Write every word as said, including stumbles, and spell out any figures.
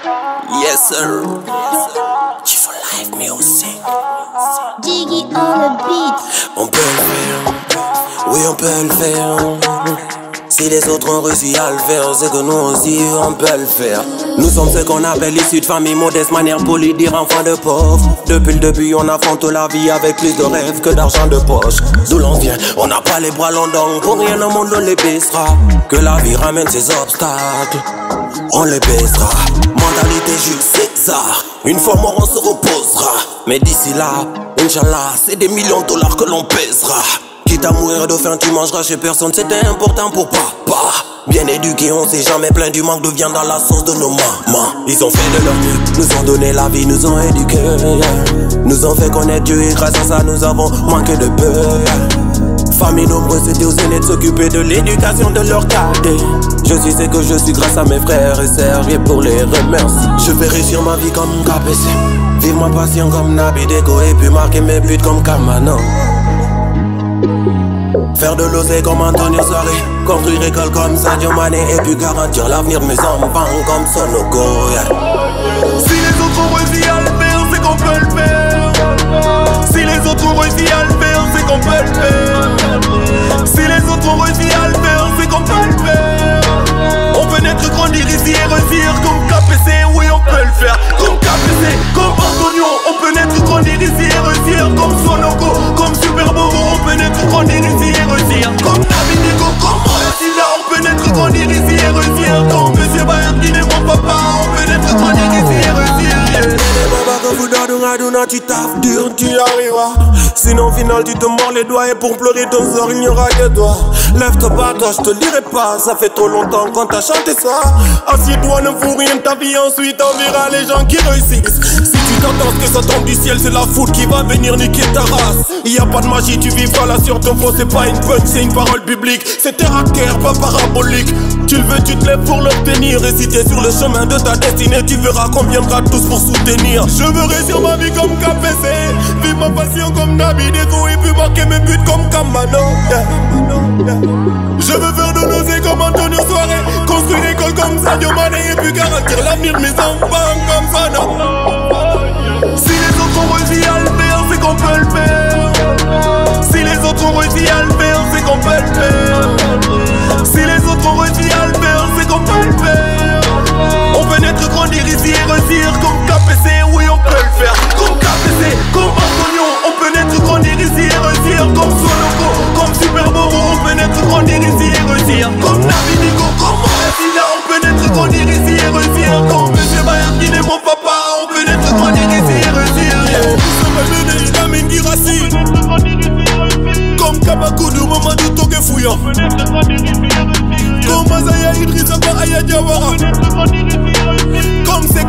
Yes sir. G for life music. Jiggy on the beat. On peut le faire, oui on peut le faire. Si les autres ont réussi à le faire, c'est que nous aussi on peut le faire. Nous sommes ce qu'on appelle issus de famille modeste, manière polie dire enfants de pauvres. Depuis le début on affronte la vie avec plus de rêves que d'argent de poche. D'où l'on vient, on n'a pas les bras longs donc pour rien au monde on les baissera. Que la vie ramène ses obstacles, on les baissera. Mentalité Jules César, une fois mort on se reposera. Mais d'ici là, Inch'Allah, c'est des millions de dollars que l'on pèsera. Quitte à mourir de faim, tu mangeras chez personne, c'était important pour papa. Bien éduqués, on s'est jamais plaint du manque de viande dans la sauce de nos mamans. Ils ont fait de leur mieux, nous ont donné la vie, nous ont éduqués, yeah. Nous ont fait connaître Dieu et grâce à ça nous avons manqué de peu, yeah. Famille nombreuse, c'était aux aînés de s'occuper de l'éducation de leurs cadets. Je suis ce que je suis grâce à mes frères et sœurs et pour les remercier. Je vais réussir ma vie comme K P C, vivre ma passion comme Nabi Deko et puis marquer mes buts comme Kamano. Faire de l'oseille comme Antonio Soirée, construire école comme Sadio Mané et puis garantir l'avenir de mes enfants comme Sonoko, yeah. Si les autres ont réussi à le faire, c'est qu'on peut le faire. Si les autres ont réussi à le faire, c'est qu'on peut le faire. Si les autres ont réussi à le faire, c'est qu'on peut le faire. On peut naître, grandir ici et réussir comme K P C, oui on peut le faire. Comme K P C, comme Antonio, on peut naître, grandir ici et réussir comme Sonoko, comme Super Bobo, on peut naître, grandir ici et réussir. Comme Nabi Deko, comme Mohamed, on peut naître, grandir ici et réussir. Comme Monsieur Bayard qui n'est mon papa, on peut naître, grandir ici et réussir. Tu taffes dur, tu y arriveras. Sinon au final tu te mords les doigts et pour pleurer ton sort il n'y aura que toi. Lève-toi pas, toi je te lirai pas. Ça fait trop longtemps qu'on t'a chanté ça. Assieds-toi, ne fous rien de ta vie, ensuite on verra les gens qui réussissent. Si tu t'entends que ça tombe du ciel, c'est la foudre qui va venir niquer ta race. Y a pas de magie, tu vivras là sur ton fond. C'est pas une punch, c'est une parole publique. C'est terre à terre, pas parabolique. Tu le veux, tu te lèves pour l'obtenir. Et si t'es sur le chemin de ta destinée, tu verras qu'on viendra tous pour soutenir. Je veux réussir ma vie comme K P C, vivre ma passion comme Nabi Deko et puis marquer mes buts comme Kamano, yeah. Je veux faire de l'oseille comme Antonio Soirée, construire une école comme Sadio Mané et puis garantir l'avenir de mes enfants comme Fana. Si les autres ont réussi à le faire, c'est qu'on peut le faire. Si les autres ont réussi à le faire, c'est qu'on peut le faire. Si les autres ont réussi à le faire, c'est qu'on peut le faire. On peut naître, grandir ici et réussir comme K P C, oui on peut le faire. Comme K P C, comme Antonio, on peut naître, grandir ici et réussir. Comme Sonoko, comme Super Bobo, on peut naître, grandir ici et réussir. Comme Nabi Deko, comme Mohamed, on peut naître, grandir ici et réussir. Comme Monsieur Bayard qui n'est mon papa, on peut naître, grandir ici et réussir, yeah. Lamine Girassi, comme Kamakoudou, Mamadou Toge Fouillant, comme Azaya Idrissa Ba Aya Diawara, comme